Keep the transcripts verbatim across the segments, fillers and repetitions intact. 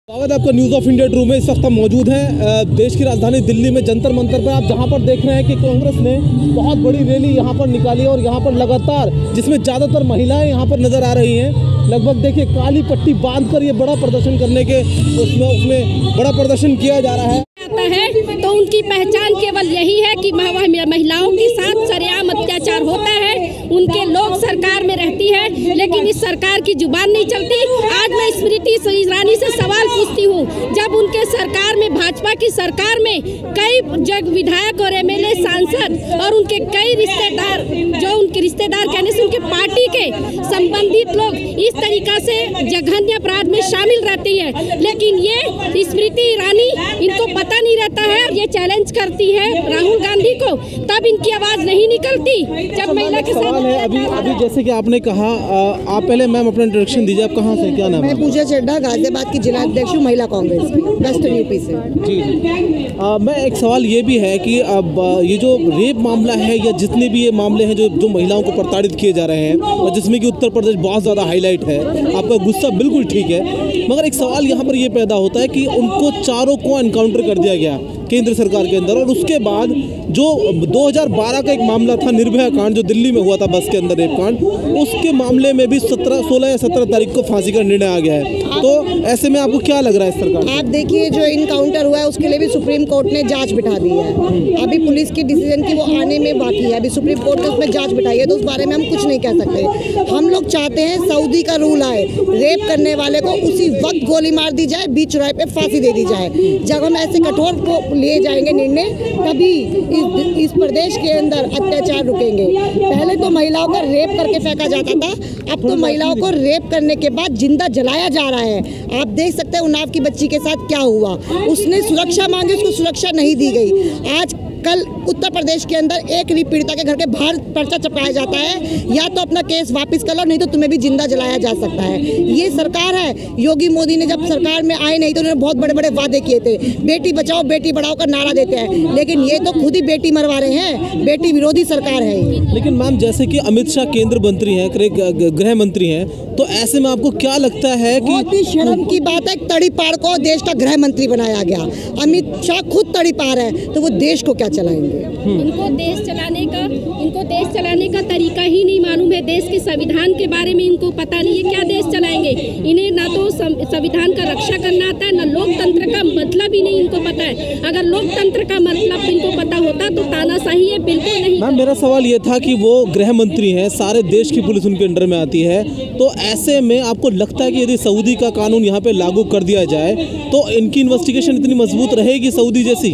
स्वागत है आपका न्यूज़ ऑफ इंडिया ट्रू में। इस वक्त हम मौजूद हैं देश की राजधानी दिल्ली में जंतर मंतर पर। आप जहां पर देख रहे हैं कि कांग्रेस ने बहुत बड़ी रैली यहां पर निकाली और यहां पर लगातार जिसमें ज़्यादातर महिलाएं यहां पर नज़र आ रही हैं। लगभग देखिए काली पट्टी बांधकर ये बड़ा प्रदर्शन करने के उसमें उसमें बड़ा प्रदर्शन किया जा रहा है है तो उनकी पहचान केवल यही है कि वह महिलाओं के साथ सरेआम अत्याचार होता है। उनके लोग सरकार में रहती है लेकिन इस सरकार की जुबान नहीं चलती। आज मैं स्मृति ईरानी से सवाल पूछती हूँ, जब उनके सरकार में भाजपा की सरकार में कई जग विधायक और एमएलए सांसद और उनके कई रिश्तेदार, जो उनके रिश्तेदार कहने से उनके पार्टी के संबंधित लोग इस तरीका से जघन्य अपराध में शामिल रहती है, लेकिन ये स्मृति ईरानी इनको पता नहीं रहता है और ये चैलेंज करती है राहुल गांधी को, तब इनकी आवाज नहीं निकलती जब महिला के साथ है। अभी अभी जैसे कि आपने कहा, आप पहले मैम अपना इंट्रोडक्शन दीजिए, आप कहाँ से, क्या नाम है? मैं पूजा चड्ढा, गाजियाबाद की जिला अध्यक्ष हूँ महिला कांग्रेस की, वेस्टर्न यूपी से। जी जी आ, मैं एक सवाल ये भी है कि अब ये जो रेप मामला है या जितने भी ये मामले हैं जो जो महिलाओं को प्रताड़ित किए जा रहे हैं और जिसमें कि उत्तर प्रदेश बहुत ज़्यादा हाईलाइट है, आपका गुस्सा बिल्कुल ठीक है, मगर एक सवाल यहाँ पर ये पैदा होता है कि उनको चारों को एनकाउंटर कर दिया गया केंद्र सरकार के अंदर, और उसके बाद जो दो हज़ार बारह का एक मामला था निर्भया कांड जो दिल्ली में हुआ था बस के अंदर रेप कांड, उसके मामले में भी सत्रह सोलह या सत्रह तारीख को फांसी का निर्णय आ गया है। तो ऐसे में आपको क्या लग रहा है इस सरकार? आप देखिए जो इनकाउंटर हुआ है उसके लिए भी सुप्रीम कोर्ट ने जांच बिठा दी है। अभी पुलिस की डिसीजन की वो आने में बाकी है, अभी सुप्रीम कोर्ट ने उसमें जांच बिठाई है, तो उस बारे में हम कुछ नहीं कह सकते। हम लोग चाहते हैं सऊदी का रूल आए, रेप करने वाले को उसी वक्त गोली मार दी जाए, बीच चौराहे पे फांसी दे दी जाए। जब हम ऐसे कठोर को लिए जाएंगे निर्णय, तभी इस, इस प्रदेश के अंदर अत्याचार रुकेंगे। पहले तो महिलाओं का रेप करके फेंका जाता था, अब तो महिलाओं को रेप करने के बाद जिंदा जलाया जा रहा है। आप देख सकते हैं उन्नाव की बच्ची के साथ क्या हुआ, उसने सुरक्षा मांगी, उसको सुरक्षा नहीं दी गई। आज कल उत्तर प्रदेश के अंदर एक भी पीड़िता के घर के बाहर पर्चा चपकाया जाता है, या तो अपना केस वापस कर लो, नहीं तो तुम्हें भी जिंदा जलाया जा सकता है। ये सरकार है। योगी मोदी ने जब सरकार में आए नहीं तो उन्होंने बहुत बड़े बड़े वादे किए थे, बेटी बचाओ बेटी बढ़ाओ का नारा देते हैं, लेकिन ये तो खुद ही बेटी मरवा रहे हैं। बेटी विरोधी सरकार है। लेकिन मैम जैसे कि अमित शाह केंद्र मंत्री हैं, गृह मंत्री हैं, तो ऐसे में आपको क्या लगता है कि बहुत ही शर्म की बात है, तड़ीपार को देश का गृह मंत्री बनाया गया। अमित शाह खुद तड़ीपार है तो वो देश को क्या चलाएंगे? इनको देश चलाने का इनको देश चलाने का तरीका ही नहीं मालूम है। देश के संविधान के बारे में इनको पता नहीं है, क्या देश चलाएंगे? इन्हें ना तो संविधान का रक्षा करना आता है, ना लोकतंत्र का मतलब ही नहीं इनको पता है। अगर लोकतंत्र का मतलब इनको पता होता तो तानाशाही है बिल्कुल नहीं। मैम मेरा सवाल ये था कि वो गृह मंत्री हैं, सारे देश की पुलिस उनके अंडर में आती है, तो ऐसे में आपको लगता है कि यदि सऊदी का कानून यहाँ पे लागू कर दिया जाए तो इनकी इन्वेस्टिगेशन इतनी मजबूत रहेगी सऊदी जैसी?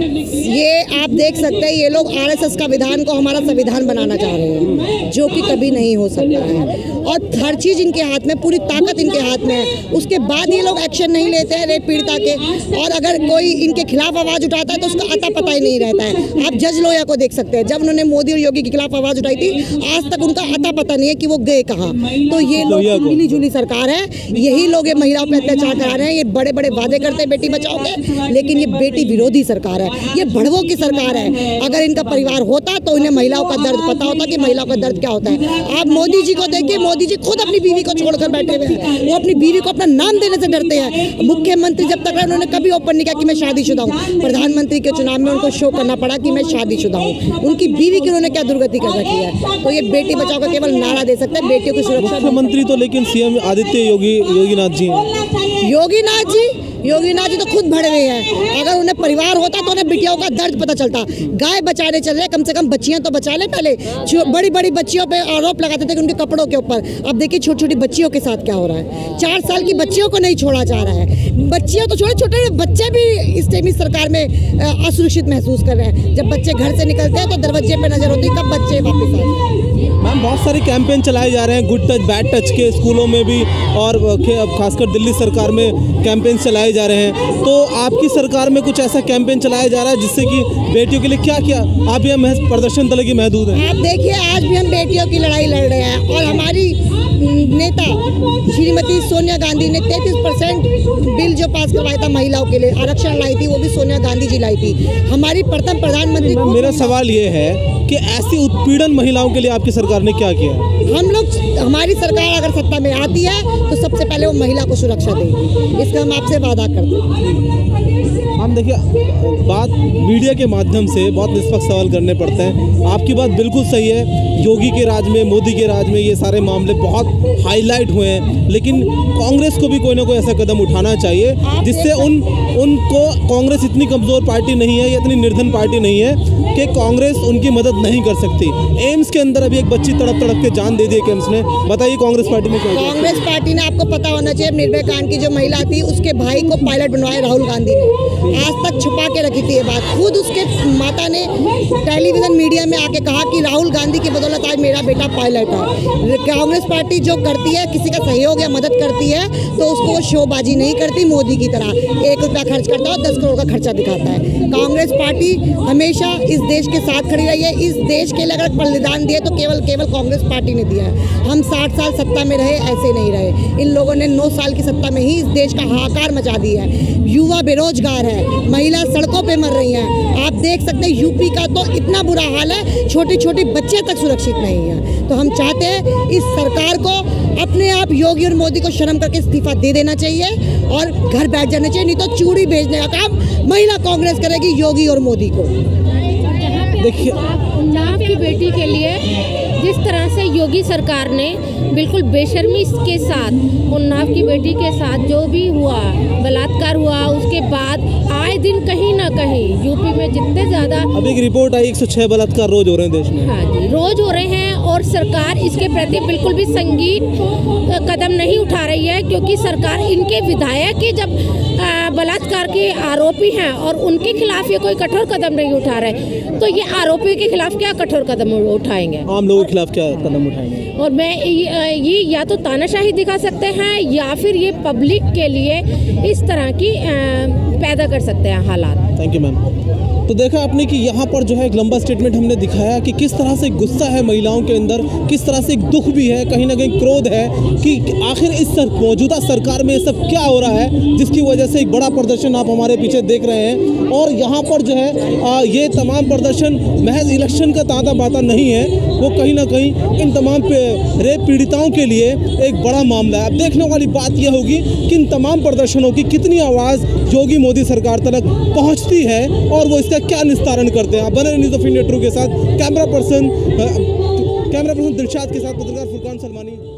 ये आप देख सकते हैं, ये लोग आरएसएस का विधान को हमारा संविधान बनाना चाह रहे हैं, जो कि कभी नहीं हो सकता है। और हर चीज इनके हाथ में, पूरी ताकत इनके हाथ में है, उसके बाद ये लोग एक्शन नहीं लेते हैं रेप पीड़िता के। और अगर कोई इनके खिलाफ आवाज उठाता है तो उसका अता पता ही नहीं रहता है। आप जज लोया को देख सकते हैं, जब उन्होंने मोदी और योगी के खिलाफ आवाज उठाई थी, आज तक उनका अता पता नहीं है कि वो गए कहाँ। तो ये लोग मिली जुली सरकार है, यही लोग ये महिलाओं पर अत्याचार करा रहे हैं। ये बड़े बड़े वादे करते हैं बेटी बचाओ के, लेकिन ये बेटी विरोधी सरकार है, ये भड़वों की सरकार है। अगर इनका परिवार होता तो इन्हें महिलाओं का दर्द पता होता कि महिलाओं का दर्द क्या होता है। आप मोदी जी को देखिए, मोदी जी खुद अपनी बीवी को छोड़कर बैठे हुए हैं, वो अपनी बीवी को अपना नाम देने से डरते हैं। मुख्यमंत्री जब तक रहे उन्होंने कभी ओपन नहीं किया कि मैं शादीशुदा हूँ। प्रधानमंत्री के चुनाव में उनको शो करना पड़ा कि मैं शादीशुदा हूँ। उनकी बीवी की उन्होंने क्या दुर्गति कर रखी है? तो ये बेटी बचाओ का केवल नारा दे सकते हैं, बेटियों की सुरक्षा। मुख्यमंत्री तो लेकिन सीएम आदित्य योगी योगीनाथ जी हैं। योगीनाथ जी योगीनाथ जी तो खुद भड़े हुए हैं। अगर उन्हें परिवार होता तो उन्हें बिटियाओं का दर्द पता चलता। गाय बचाने चल रहे, कम से कम बच्चियां तो बचा ले। पहले बड़ी बड़ी बच्चियों पे आरोप लगाते थे कि उनके कपड़ों के ऊपर, अब देखिए छोटी छोटी बच्चियों के साथ क्या हो रहा है। चार साल की बच्चियों को नहीं छोड़ा जा रहा है। बच्चियों तो छोटे छोटे बच्चे भी इस टाइम इस सरकार में असुरक्षित महसूस कर रहे हैं। जब बच्चे घर से निकलते हैं तो दरवाजे पे नजर होती है कब बच्चे वापस आ जाए। मैम बहुत सारे कैंपेन चलाए जा रहे हैं, गुड टच बैड टच के, स्कूलों में भी और खासकर दिल्ली सरकार में कैंपेन चलाए जा रहे हैं। तो आपकी सरकार में कुछ ऐसा कैंपेन चलाया जा रहा है जिससे कि बेटियों के लिए क्या क्या आप ये प्रदर्शन दल की महदूद है? आप देखिए आज भी हम बेटियों की लड़ाई लड़ रहे हैं और हमारी नेता श्रीमती सोनिया गांधी ने तैंतीस परसेंट बिल जो पास करवाया था महिलाओं के लिए, आरक्षण लाई थी, वो भी सोनिया गांधी जी लाई थी। हमारी प्रथम प्रधानमंत्री को मेरा सवाल ये है कि ऐसी उत्पीड़न महिलाओं के लिए आपकी सरकार ने क्या किया? हम लोग, हमारी सरकार अगर सत्ता में आती है तो सबसे पहले वो महिला को सुरक्षा देगी, इसका हम आपसे वादा करते हैं। हम देखिए, बात मीडिया के माध्यम से बहुत निष्पक्ष सवाल करने पड़ते हैं। आपकी बात बिल्कुल सही है, योगी के राज में, मोदी के राज में ये सारे मामले बहुत हाईलाइट हुए हैं, लेकिन कांग्रेस को भी कोई ना कोई ऐसा कदम उठाना चाहिए जिससे उन उनको, कांग्रेस इतनी कमज़ोर पार्टी नहीं है, या इतनी निर्धन पार्टी नहीं है कि कांग्रेस उनकी मदद नहीं कर सकती। एम्स के अंदर अभी एक बच्ची तड़प तड़प के जान दे दी है एम्स ने। बताइए कांग्रेस पार्टी ने क्या किया? कांग्रेस पार्टी ने, आपको पता होना चाहिए, निर्भया कांड की जो महिला थी उसके भाई को पायलट बनवाया राहुल गांधी ने, आज तक छुपा के रखी थी ये बात। खुद उसके माता ने टेलीविजन मीडिया में आके कहा कि राहुल गांधी की बदौलत आज मेरा बेटा पायलट है। कांग्रेस पार्टी जो करती है, किसी का सहयोग या मदद करती है तो उसको वो शोबाजी नहीं करती मोदी की तरह, एक रुपया खर्च करता है दस करोड़ का खर्चा दिखाता है। कांग्रेस पार्टी हमेशा इस देश के साथ खड़ी रही है। इस देश के लिए अगर बलिदान दिए तो केवल केवल कांग्रेस पार्टी ने दिया है। हम साठ साल सत्ता में रहे, ऐसे नहीं रहे। इन लोगों ने नौ साल की सत्ता में ही इस देश का हाहाकार मचा दिया है। युवा बेरोजगार है, महिला सड़कों पे मर रही हैं। आप देख सकते हैं यूपी का तो इतना बुरा हाल है, छोटे छोटे बच्चे तक सुरक्षित नहीं है। तो हम चाहते हैं इस सरकार को अपने आप योगी और मोदी को शर्म करके इस्तीफा दे देना चाहिए और घर बैठ जाना चाहिए, नहीं तो चूड़ी भेजने का काम महिला कांग्रेस करेगी योगी और मोदी को। देखिए, उन्नाव की बेटी के लिए जिस तरह से योगी सरकार ने बिल्कुल बेशर्मी के साथ उन्नाव की बेटी के साथ जो भी हुआ, बलात्कार हुआ, उसके बाद आए दिन कहीं ना कहीं यूपी में जितने ज़्यादा, अभी एक रिपोर्ट आई एक सौ छह बलात्कार रोज हो रहे हैं देश में। हाँ जी, रोज हो रहे हैं और सरकार इसके प्रति बिल्कुल भी संगीन कदम नहीं उठा रही है, क्योंकि सरकार, इनके विधायक ही जब बलात्कार के आरोपी हैं और उनके खिलाफ ये कोई कठोर कदम नहीं उठा रहे, तो ये आरोपी के खिलाफ क्या कठोर कदम उठाएंगे? आम लोगों के खिलाफ क्या कदम उठाएंगे? और मैं ये या तो तानाशाही दिखा सकते हैं या फिर ये पब्लिक के लिए इस तरह की पैदा कर सकते हैं हालात। Thank you ma'am. तो देखा आपने कि यहाँ पर जो है एक लंबा स्टेटमेंट हमने दिखाया कि किस तरह से गुस्सा है महिलाओं के अंदर, किस तरह से एक दुख भी है, कहीं ना कहीं क्रोध है कि आखिर इस सर, मौजूदा सरकार में ये सब क्या हो रहा है, जिसकी वजह से एक बड़ा प्रदर्शन आप हमारे पीछे देख रहे हैं। और यहाँ पर जो है आ, ये तमाम प्रदर्शन महज इलेक्शन का तांता बाता नहीं है, वो कहीं ना कहीं इन तमाम रेप पीड़िताओं के लिए एक बड़ा मामला है। अब देखने वाली बात यह होगी कि इन तमाम प्रदर्शनों की कितनी आवाज़ योगी मोदी सरकार तक पहुँचती है और वो इसका क्या निस्तारण करते हैं। आप बने न्यूज़ ऑफ इंडिया ट्रू के साथ, camera person camera person Dilshad के साथ पत्रकार फुरकान सलमानी।